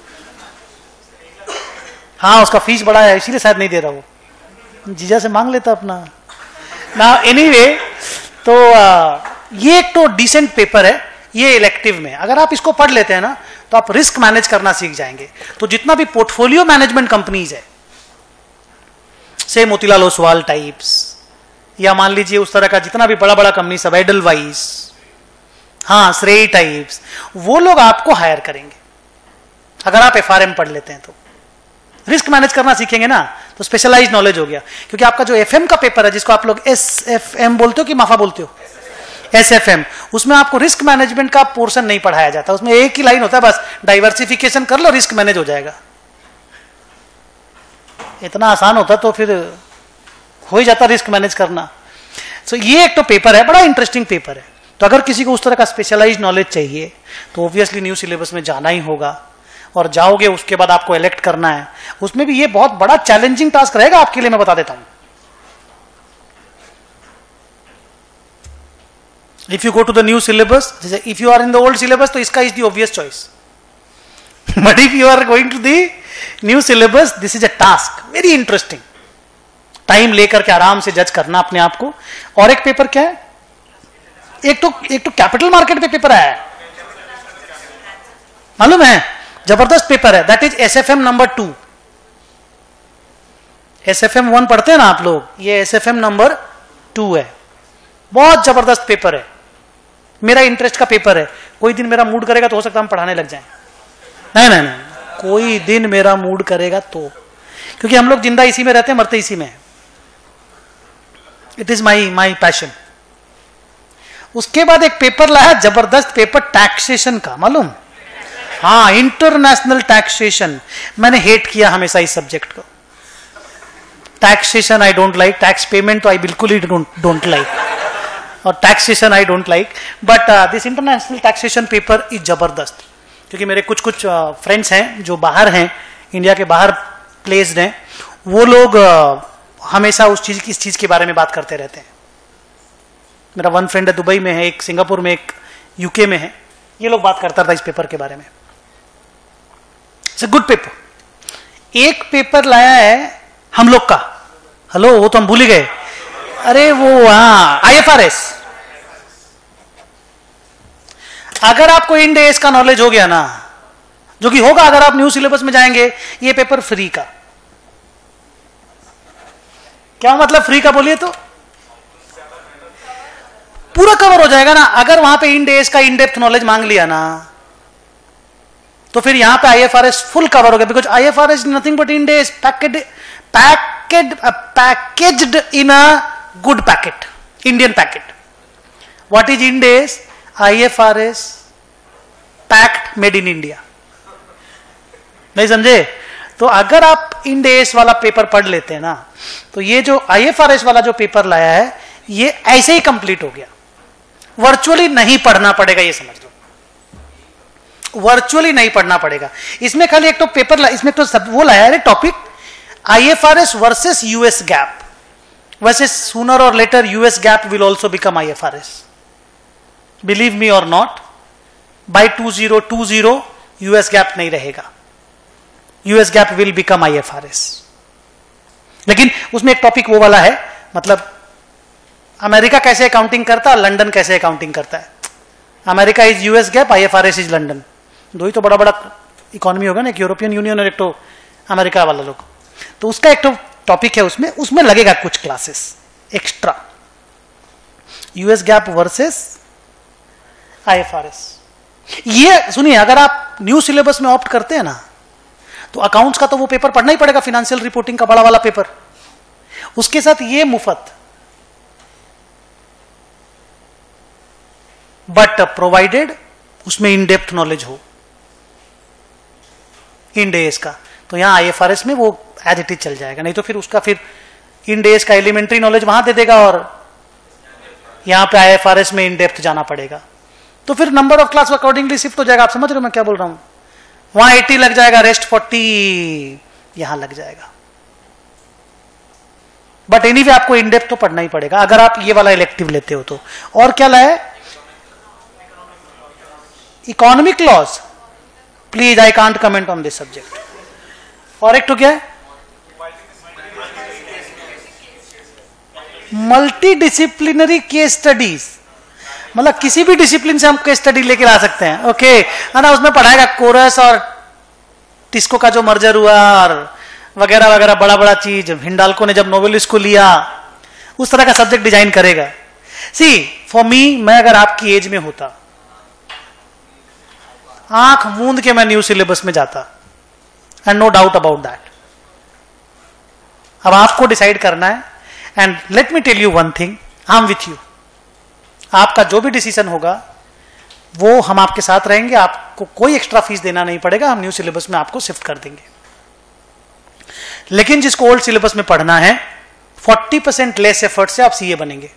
Speaker 1: हाँ, उसका फीस बड़ा है इसीलिए शायद नहीं दे रहा वो, जीजा से मांग लेता अपना ना। एनीवे, तो आ, ये एक तो डिसेंट पेपर है, ये इलेक्टिव में अगर आप इसको पढ़ लेते हैं ना तो आप रिस्क मैनेज करना सीख जाएंगे। तो जितना भी पोर्टफोलियो मैनेजमेंट कंपनीज है, से मोतीलाल ओसवाल टाइप्स, या मान लीजिए उस तरह का जितना भी बड़ा बड़ा कंपनी सब, एडलवाइस, हाँ श्रेय टाइप्स, वो लोग आपको हायर करेंगे अगर आप एफआरएम पढ़ लेते हैं। तो रिस्क मैनेज करना सीखेंगे ना तो स्पेशलाइज्ड नॉलेज हो गया। क्योंकि आपका जो एफएम का पेपर है, जिसको आप लोग एसएफएम बोलते हो कि माफा बोलते हो, एसएफएम, उसमें आपको रिस्क मैनेजमेंट का पोर्शन नहीं पढ़ाया जाता। उसमें एक ही लाइन होता है बस, डाइवर्सिफिकेशन कर लो, रिस्क मैनेज हो जाएगा। इतना आसान होता तो फिर हो ही जाता रिस्क मैनेज करना। सो so, ये एक तो पेपर है, बड़ा इंटरेस्टिंग पेपर है। तो अगर किसी को उस तरह का स्पेशलाइज्ड नॉलेज चाहिए तो ऑब्वियसली न्यू सिलेबस में जाना ही होगा, और जाओगे उसके बाद आपको इलेक्ट करना है। उसमें भी ये बहुत बड़ा चैलेंजिंग टास्क रहेगा आपके लिए, मैं बता देता हूं। If you go to the new syllabus, जैसे if you are in the old syllabus तो इसका is the obvious choice, but if you are going to the new syllabus, this is a task very interesting. Time लेकर के आराम से जज करना अपने आप को। और एक पेपर क्या है, एक तो एक तो कैपिटल मार्केट पे पेपर आया है, मालूम है, जबरदस्त पेपर है, that is SFM number two. S F M one पढ़ते हैं ना आप लोग, ये S F M number two है। बहुत जबरदस्त पेपर है, मेरा इंटरेस्ट का पेपर है। कोई दिन मेरा मूड करेगा तो हो सकता है हम पढ़ाने लग जाएं। नहीं नहीं नहीं, कोई दिन मेरा मूड करेगा तो, क्योंकि हम लोग जिंदा इसी में रहते हैं, मरते इसी में। It is my my passion. उसके बाद एक पेपर लाया, जबरदस्त पेपर टैक्सेशन का, मालूम? हाँ, इंटरनेशनल टैक्सेशन। मैंने हेट किया हमेशा इस सब्जेक्ट को। Taxation I don't like, tax payment तो आई बिल्कुल ही डोंट डोंट लाइक, और taxation I don't like. But this international taxation paper is जबरदस्त, क्योंकि मेरे कुछ कुछ फ्रेंड्स uh, हैं जो बाहर हैं, इंडिया के बाहर प्लेस्ड हैं, वो लोग uh, हमेशा उस चीज की इस चीज के बारे में बात करते रहते हैं। मेरा वन फ्रेंड है दुबई में है, एक सिंगापुर में, एक यूके में है। ये लोग बात करता था इस पेपर के बारे में। It's a good paper. एक पेपर लाया है हम लोग का, हेलो वो तो हम भूल ही गए, अरे वो हाँ आई एफ आर एस। अगर आपको इंड एस का नॉलेज हो गया ना, जो कि होगा अगर आप न्यू सिलेबस में जाएंगे, ये पेपर फ्री का। क्या मतलब फ्री का बोलिए तो? पूरा कवर हो जाएगा ना। अगर वहां पे इंड एस का इन डेप्थ नॉलेज मांग लिया ना, तो फिर यहां पे I F R S full cover हो गया, because I F R S nothing but Ind AS packed packed packaged in a good packet, Indian packet. What is Ind AS? I F R S packed made in India. नहीं समझे? तो अगर आप end AS वाला paper पढ़ लेते हैं ना, तो ये जो आई एफ आर एस वाला जो पेपर लाया है, ये ऐसे ही कंप्लीट हो गया। वर्चुअली नहीं पढ़ना पड़ेगा, ये समझ लो, वर्चुअली नहीं पढ़ना पड़ेगा। इसमें खाली एक तो पेपर, इसमें तो सब वो लाया है topic, I F R S versus US GAAP. वैसे सूनर और later US GAAP will also become I F R S, believe me और not. By two zero two zero US GAAP नहीं रहेगा, US GAAP will become I F R S. लेकिन उसमें एक topic वो वाला है, मतलब अमेरिका कैसे अकाउंटिंग करता है, लंदन कैसे अकाउंटिंग करता है। America is US GAAP, I F R S is London. दो ही तो बड़ा बड़ा इकोनॉमी होगा ना, एक यूरोपियन यूनियन और एक तो अमेरिका वाला लोग। तो उसका एक तो टॉपिक है, उसमें उसमें लगेगा कुछ classes extra, US GAAP versus I F R S. ये सुनिए, अगर आप न्यू सिलेबस में ऑप्ट करते हैं ना, तो अकाउंट्स का तो वो पेपर पढ़ना ही पड़ेगा, फाइनेंशियल रिपोर्टिंग का बड़ा वाला पेपर। उसके साथ ये मुफ्त, बट प्रोवाइडेड उसमें इन डेप्थ नॉलेज हो इंड एस का। तो यहां आई एफ आर एस में वो एज इट इज चल जाएगा, नहीं तो फिर उसका फिर इंड एस का एलिमेंट्री नॉलेज वहां दे देगा और यहां पे आई एफ आर एस में इन डेप्थ जाना पड़ेगा। तो फिर number of class accordingly shift हो जाएगा। आप समझ रहे हो मैं क्या बोल रहा हूं? वहां एटी लग जाएगा, रेस्ट फोर्टी यहां लग जाएगा। बट एनीवे आपको इन डेप्थ तो पढ़ना ही पड़ेगा अगर आप ये वाला इलेक्टिव लेते हो तो। और क्या लाए? Economic laws. Please I can't comment on this subject. और एक तो क्या है? मल्टी डिसिप्लिनरी केस स्टडीज, मतलब किसी भी डिसिप्लिन से हम केस स्टडी लेके ला सकते हैं। ओके है ना, उसमें पढ़ाएगा कोरस और टिस्को का जो मर्जर हुआ और वगैरह वगैरह, बड़ा बड़ा चीज। हिंडाल्को ने जब नोबेलिस्ट को लिया, उस तरह का सब्जेक्ट डिजाइन करेगा। सी फॉर मी, मैं अगर आपकी एज में होता, आंख मूंद के मैं न्यू सिलेबस में जाता, and no doubt about that. अब आपको डिसाइड करना है, and let me tell you one thing, I am with you. आपका जो भी डिसीजन होगा वो हम आपके साथ रहेंगे, आपको कोई एक्स्ट्रा फीस देना नहीं पड़ेगा, हम न्यू सिलेबस में आपको शिफ्ट कर देंगे। लेकिन जिसको ओल्ड सिलेबस में पढ़ना है, फोर्टी परसेंट लेस एफर्ट से आप सीए बनेंगे।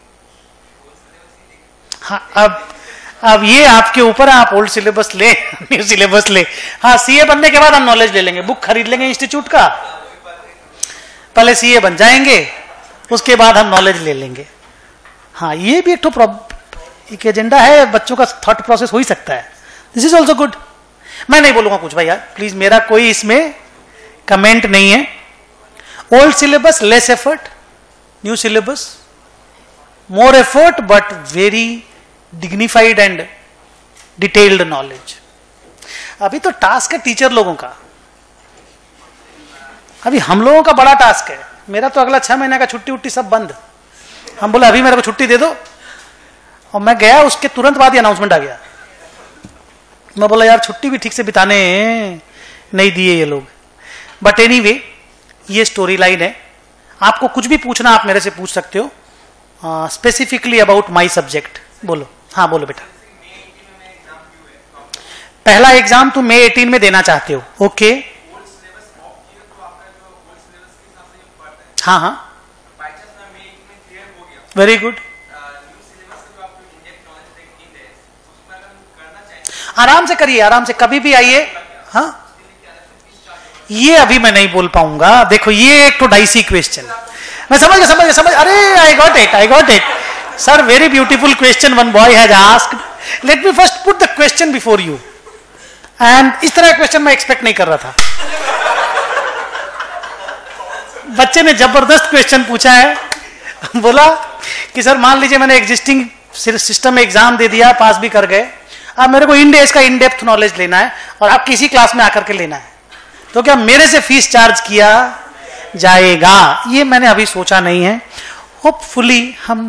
Speaker 1: हाँ, अब अब ये आपके ऊपर है, आप ओल्ड सिलेबस ले न्यू सिलेबस ले। हाँ, सीए बनने के बाद हम नॉलेज ले लेंगे, बुक खरीद लेंगे इंस्टीट्यूट का, पहले सीए बन जाएंगे, उसके बाद हम नॉलेज ले लेंगे। हाँ, ये भी एक तो एक एजेंडा है, बच्चों का थॉट प्रोसेस हो ही सकता है। This is also good. मैं नहीं बोलूंगा कुछ भाई यार, प्लीज, मेरा कोई इसमें कमेंट नहीं है। Old syllabus less effort, new syllabus more effort but very dignified and detailed knowledge. अभी तो टास्क है टीचर लोगों का, अभी हम लोगों का बड़ा टास्क है। मेरा तो अगला छह महीने का छुट्टी उट्टी सब बंद। हम बोले अभी मेरे को छुट्टी दे दो, और मैं गया उसके तुरंत बाद ही अनाउंसमेंट आ गया। मैं बोला यार छुट्टी भी ठीक से बिताने नहीं दिए ये लोग। बट एनीवे ये स्टोरी लाइन है। आपको कुछ भी पूछना आप मेरे से पूछ सकते हो स्पेसिफिकली अबाउट माय सब्जेक्ट। बोलो। हाँ बोलो बेटा। पहला एग्जाम तुम मई अठारह में देना चाहते हो, ओके। हाँ हाँ वेरी गुड। आराम से करिए, आराम से, कभी भी आइए। हाँ ये अभी मैं नहीं बोल पाऊंगा। देखो ये एक तो डाइसी क्वेश्चन, मैं समझ गया समझ गया समझ अरे I got it I got it sir, very beautiful question one boy has asked. Let me first put the question before you. And इस तरह का क्वेश्चन मैं एक्सपेक्ट नहीं कर रहा था। बच्चे ने जबरदस्त क्वेश्चन पूछा है। बोला कि सर मान लीजिए मैंने एग्जिस्टिंग सिस्टम में एग्जाम दे दिया, पास भी कर गए, अब मेरे को इन डेज का इन डेप्थ नॉलेज लेना है और आप किसी क्लास में आकर के लेना है, तो क्या मेरे से फीस चार्ज किया जाएगा? ये मैंने अभी सोचा नहीं है, होपफुली हम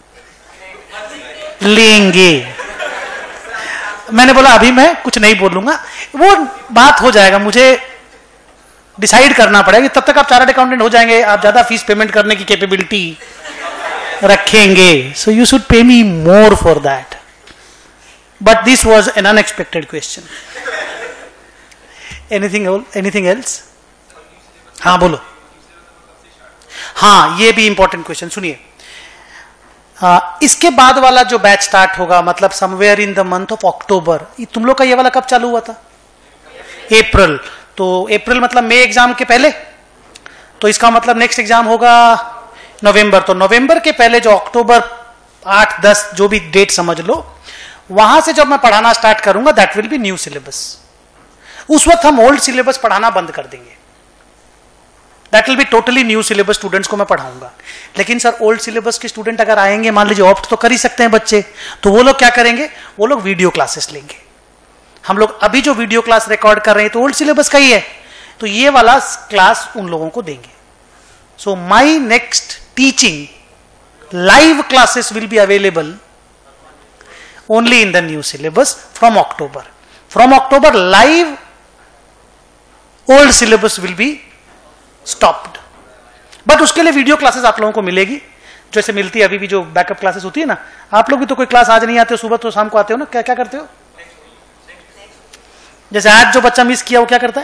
Speaker 1: लेंगे। मैंने बोला अभी मैं कुछ नहीं बोलूंगा, वो बात हो जाएगा, मुझे डिसाइड करना पड़ेगा। तब तक आप चार्टर्ड अकाउंटेंट हो जाएंगे, आप ज्यादा फीस पेमेंट करने की कैपेबिलिटी रखेंगे। सो you should pay me more for that. But this was an unexpected question. Anything anything else? हाँ बोलो। हाँ ये भी इंपॉर्टेंट क्वेश्चन सुनिए। Uh, इसके बाद वाला जो बैच स्टार्ट होगा, मतलब somewhere in the month of October. तुम लोग का ये वाला कब चालू हुआ था? अप्रैल। तो अप्रैल मतलब मई एग्जाम के पहले, तो इसका मतलब नेक्स्ट एग्जाम होगा नवंबर। तो नवंबर के पहले जो अक्टूबर आठ दस जो भी डेट समझ लो, वहां से जब मैं पढ़ाना स्टार्ट करूंगा that will be new syllabus. उस वक्त हम ओल्ड सिलेबस पढ़ाना बंद कर देंगे। That will be totally new syllabus students को मैं पढ़ाऊंगा। लेकिन सर ओल्ड सिलेबस के स्टूडेंट अगर आएंगे, मान लीजिए ऑप्ट तो कर ही सकते हैं बच्चे, तो वो लोग क्या करेंगे? वो लोग वीडियो क्लासेस लेंगे। हम लोग अभी जो वीडियो क्लास रिकॉर्ड कर रहे हैं तो ओल्ड सिलेबस का ही है, तो ये वाला क्लास उन लोगों को देंगे। So my next teaching live classes will be available only in the new syllabus from October. From October live old syllabus will be stopped. But उसके लिए वीडियो क्लासेस आप लोगों को मिलेगी, जैसे मिलती है अभी भी जो बैकअप क्लासेस होती है ना। आप लोग भी तो कोई क्लास आज नहीं आते हो, सुबह तो शाम को आते हो ना, क्या क्या करते हो? जैसे आज जो बच्चा मिस किया वो क्या करता है?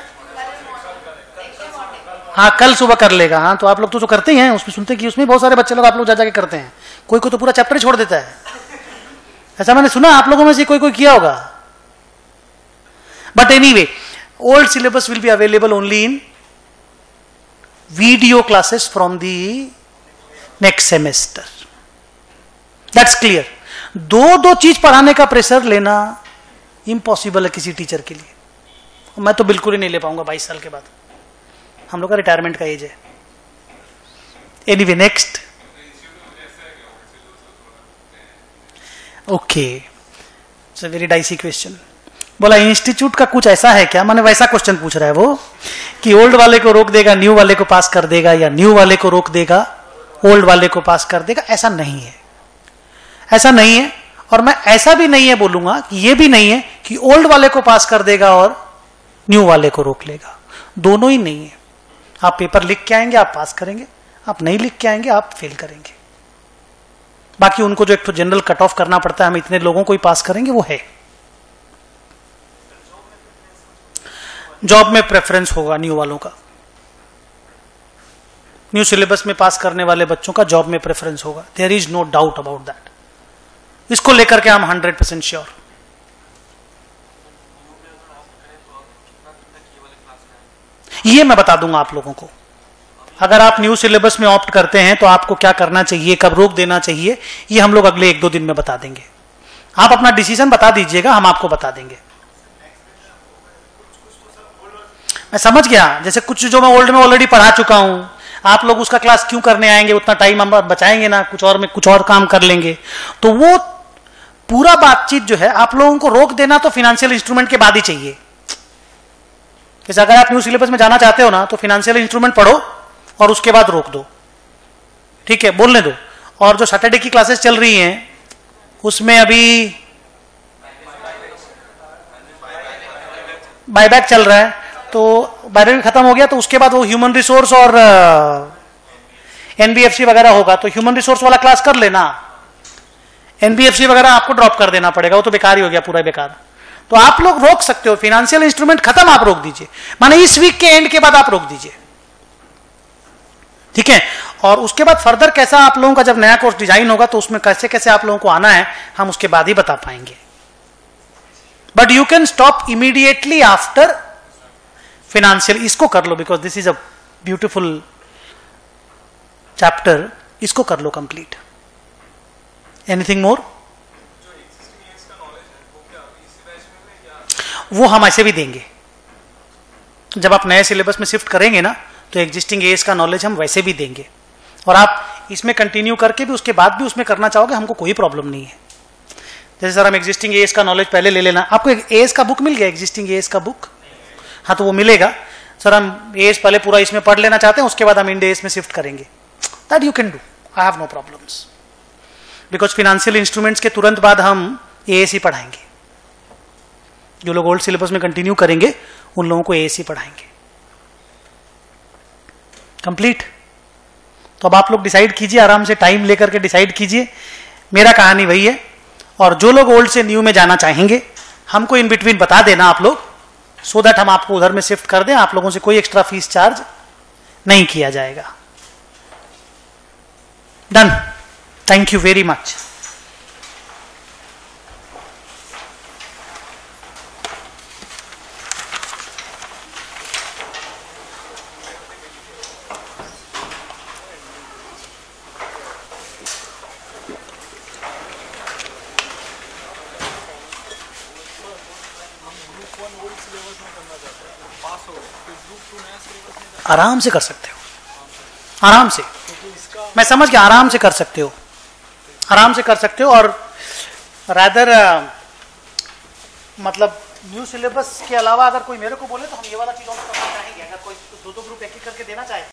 Speaker 1: हाँ कल सुबह कर लेगा। हाँ तो आप लोग तो जो करते ही हैं, उसमें सुनते कि उसमें बहुत सारे बच्चे लोग आप लोग जा जाके करते हैं। कोई कोई तो पूरा चैप्टर ही छोड़ देता है, ऐसा मैंने सुना आप लोगों में से कोई कोई किया होगा। But anyway old syllabus will be available only in video classes from the next semester. That's clear. दो दो चीज पढ़ाने का प्रेशर लेना इम्पॉसिबल है किसी टीचर के लिए। मैं तो बिल्कुल ही नहीं ले पाऊंगा बाईस साल के बाद, हम लोग का रिटायरमेंट का एज है। Anyway next. Okay it's a very dicey question. बोला इंस्टीट्यूट का कुछ ऐसा है क्या? माने वैसा क्वेश्चन पूछ रहा है वो कि ओल्ड वाले को रोक देगा, न्यू वाले को पास कर देगा, या न्यू वाले को रोक देगा, ओल्ड वाले को पास कर देगा। ऐसा नहीं है, ऐसा नहीं है। और मैं ऐसा भी नहीं है बोलूंगा कि ये भी नहीं है कि ओल्ड वाले को पास कर देगा और न्यू वाले को रोक लेगा। दोनों ही नहीं है। आप पेपर लिख के आएंगे आप पास करेंगे, आप नहीं लिख के आएंगे आप फेल करेंगे। बाकी उनको जो एक तो जनरल कट ऑफ करना पड़ता है, हम इतने लोगों को ही पास करेंगे, वो है। जॉब में प्रेफरेंस होगा न्यू वालों का, न्यू सिलेबस में पास करने वाले बच्चों का जॉब में प्रेफरेंस होगा। There is no doubt about that. इसको लेकर के हम हंड्रेड परसेंट श्योर। ये मैं बता दूंगा आप लोगों को। अगर आप न्यू सिलेबस में ऑप्ट करते हैं तो आपको क्या करना चाहिए, कब रोक देना चाहिए, ये हम लोग अगले एक दो दिन में बता देंगे। आप अपना डिसीजन बता दीजिएगा, हम आपको बता देंगे। मैं समझ गया, जैसे कुछ जो मैं ओल्ड में ऑलरेडी पढ़ा चुका हूं, आप लोग उसका क्लास क्यों करने आएंगे, उतना टाइम हम बचाएंगे ना, कुछ और में कुछ और काम कर लेंगे। तो वो पूरा बातचीत जो है आप लोगों को रोक देना तो फाइनेंशियल इंस्ट्रूमेंट के बाद ही चाहिए। जैसे अगर आप न्यू सिलेबस में जाना चाहते हो ना, तो फाइनेंशियल इंस्ट्रूमेंट पढ़ो, और उसके बाद रोक दो, ठीक है, बोलने दो। और जो सैटरडे की क्लासेस चल रही हैं उसमें अभी बायबैक चल रहा है, तो बायबैक खत्म हो गया तो उसके बाद वो ह्यूमन रिसोर्स और एनबीएफसी वगैरह होगा, तो ह्यूमन रिसोर्स वाला क्लास कर लेना, एनबीएफसी वगैरह आपको ड्रॉप कर देना पड़ेगा, वो तो बेकार ही हो गया, पूरा बेकार। तो आप लोग रोक सकते हो, फाइनेंशियल इंस्ट्रूमेंट खत्म, आप रोक दीजिए, माने इस वीक के एंड के बाद आप रोक दीजिए, ठीक है। और उसके बाद फर्दर कैसा आप लोगों का जब नया कोर्स डिजाइन होगा तो उसमें कैसे कैसे आप लोगों को आना है हम उसके बाद ही बता पाएंगे। But you can stop immediately after financial, इसको कर लो because this is a beautiful chapter, इसको कर लो कंप्लीट। Anything more? वो हम ऐसे भी देंगे, जब आप नए सिलेबस में शिफ्ट करेंगे ना तो एग्जिस्टिंग एएस का नॉलेज हम वैसे भी देंगे, और आप इसमें कंटिन्यू करके भी उसके बाद भी उसमें करना चाहोगे, हमको कोई प्रॉब्लम नहीं है। जैसे सर हम एग्जिस्टिंग एएस का नॉलेज पहले ले लेना, आपको एएस का बुक मिल गया, एग्जिस्टिंग एएस का बुक? हाँ, तो वो मिलेगा। सर हम एएस पहले पूरा इसमें पढ़ लेना चाहते हैं, उसके बाद हम इंड एएस में शिफ्ट करेंगे, that you can do, I have no problems, because financial instruments के तुरंत बाद हम एएस ही पढ़ाएंगे। जो लोग ओल्ड सिलेबस में कंटिन्यू करेंगे उन लोगों को एएस ही पढ़ाएंगे। कंप्लीट? तो अब आप लोग डिसाइड कीजिए, आराम से टाइम लेकर के डिसाइड कीजिए। मेरा कहानी वही है, और जो लोग ओल्ड से न्यू में जाना चाहेंगे हमको इन बिटवीन बता देना आप लोग, सो दैट हम आपको उधर में शिफ्ट कर दें, आप लोगों से कोई एक्स्ट्रा फीस चार्ज नहीं किया जाएगा। Done, thank you very much. आराम से कर सकते हो, आराम से, मैं समझ गया, आराम से कर सकते हो, आराम से कर सकते हो। और रादर मतलब न्यू सिलेबस के अलावा अगर कोई मेरे को बोले तो हम ये वाला चीज और करना चाहेंगे, अगर कोई दो दो ग्रुप एक एक करके देना चाहे